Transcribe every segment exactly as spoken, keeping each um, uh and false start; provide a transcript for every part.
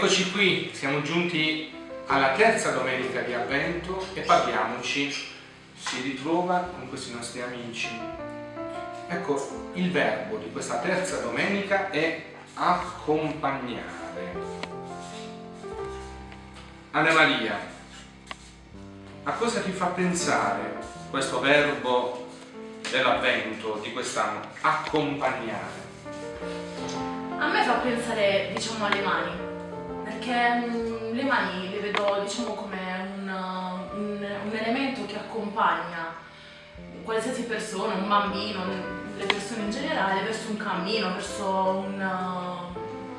Eccoci qui, siamo giunti alla terza domenica di Avvento e parliamoci, si ritrova con questi nostri amici. Ecco, il verbo di questa terza domenica è accompagnare. Anna Maria, a cosa ti fa pensare questo verbo dell'Avvento di quest'anno, accompagnare? A me fa pensare, diciamo, alle mani, perché mh, le mani le vedo, diciamo, come un, un, un elemento che accompagna qualsiasi persona, un bambino, le persone in generale, verso un cammino, verso un...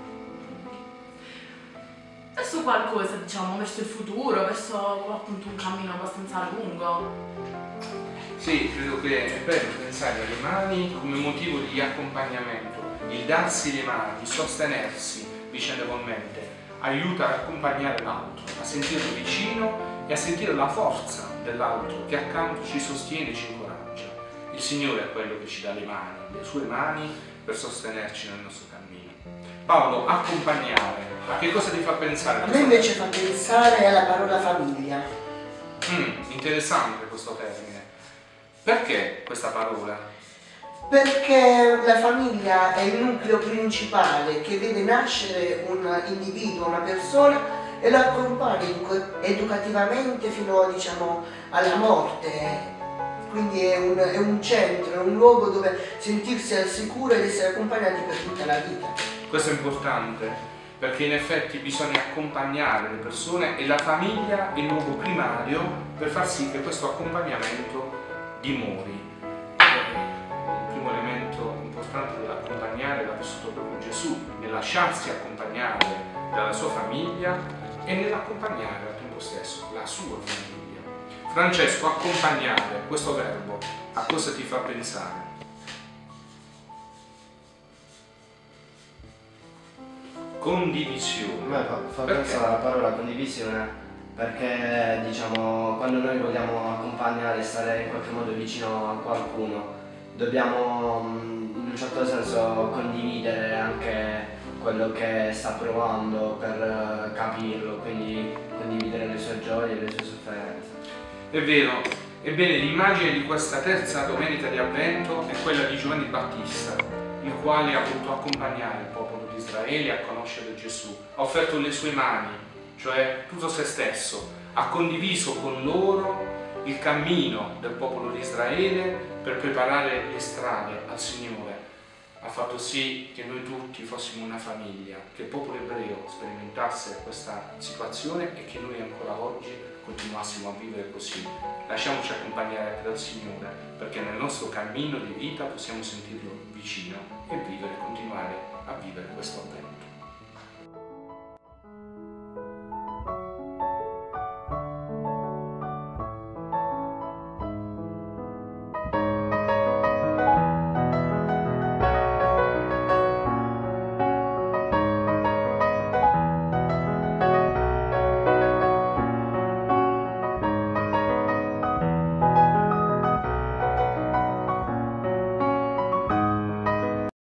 verso qualcosa, diciamo, verso il futuro, verso appunto un cammino abbastanza lungo. Sì, credo che è bello pensare alle mani come motivo di accompagnamento. Il darsi le mani, sostenersi vicendevolmente, aiuta ad accompagnare l'altro, a sentirlo vicino e a sentire la forza dell'altro che accanto ci sostiene e ci incoraggia. Il Signore è quello che ci dà le mani, le sue mani per sostenerci nel nostro cammino. Paolo, accompagnare, a che cosa ti fa pensare? A me invece fa pensare alla parola famiglia. Mm, interessante questo termine. Perché questa parola? Perché la famiglia è il nucleo principale che vede nascere un individuo, una persona e lo accompagna educativamente fino, diciamo, alla morte. Quindi è un, è un centro, è un luogo dove sentirsi al sicuro ed essere accompagnati per tutta la vita. Questo è importante perché in effetti bisogna accompagnare le persone e la famiglia è il luogo primario per far sì che questo accompagnamento dimori. Dell'accompagnare l'ha vissuto proprio Gesù, nel lasciarsi accompagnare dalla sua famiglia e nell'accompagnare al tempo stesso la sua famiglia. Francesco, accompagnare, questo verbo, a cosa ti fa pensare? Condivisione. A me fa, fa pensare alla parola condivisione perché, diciamo, quando noi vogliamo accompagnare e stare in qualche modo vicino a qualcuno dobbiamo in un certo senso condividere anche quello che sta provando per capirlo, quindi condividere le sue gioie e le sue sofferenze. È vero, ebbene l'immagine di questa terza domenica di Avvento è quella di Giovanni Battista, il quale ha voluto accompagnare il popolo di Israele a conoscere Gesù, ha offerto le sue mani, cioè tutto se stesso, ha condiviso con loro il cammino del popolo di Israele per preparare le strade al Signore. Ha fatto sì che noi tutti fossimo una famiglia, che il popolo ebreo sperimentasse questa situazione e che noi ancora oggi continuassimo a vivere così. Lasciamoci accompagnare anche dal Signore, perché nel nostro cammino di vita possiamo sentirlo vicino e vivere, continuare a vivere questo avvento.